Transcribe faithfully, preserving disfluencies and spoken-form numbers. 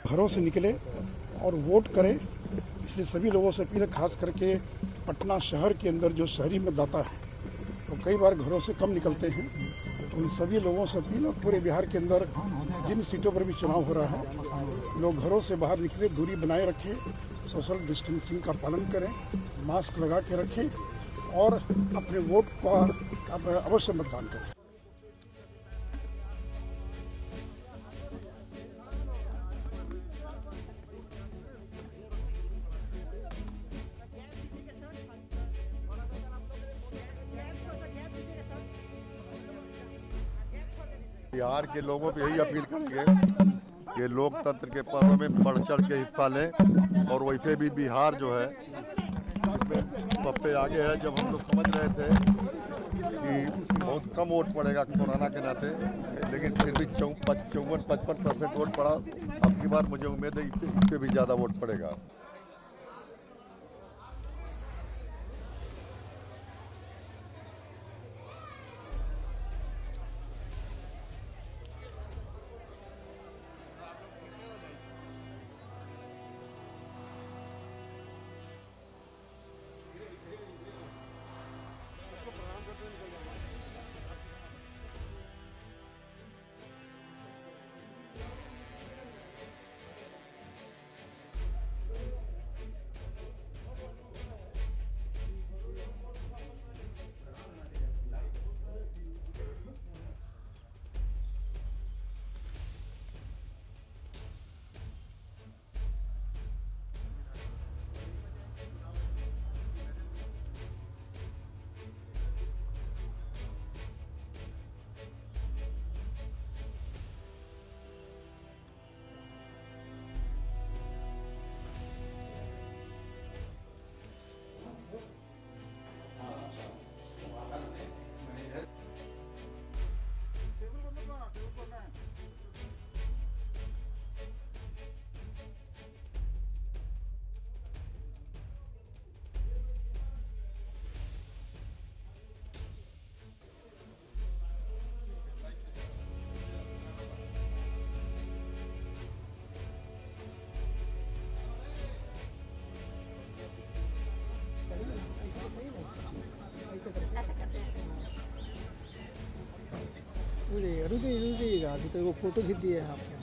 घरों से निकले और वोट करें। इसलिए सभी लोगों से अपील है, खास करके पटना शहर के अंदर जो शहरी मतदाता है वो तो कई बार घरों से कम निकलते हैं, तो उन सभी लोगों से अपील और पूरे बिहार के अंदर जिन सीटों पर भी चुनाव हो रहा है, लोग घरों से बाहर निकले, दूरी बनाए रखें, सोशल डिस्टेंसिंग का पालन करें, मास्क लगा के रखें और अपने वोट का अवश्य मतदान करें। बिहार के लोगों से यही अपील करेंगे कि लोकतंत्र के पर्व में बढ़ चढ़ के हिस्सा लें। और वैसे भी बिहार जो है सबसे आगे है। जब हम लोग समझ रहे थे कि बहुत कम वोट पड़ेगा कोरोना के नाते, लेकिन फिर भी चौवन पचपन परसेंट वोट पड़ा। अब की बार मुझे उम्मीद है इससे भी ज़्यादा वोट पड़ेगा। रुकिए रुकिए रुकिएगा, अभी तो वो फोटो खींच दिए हैं आपने।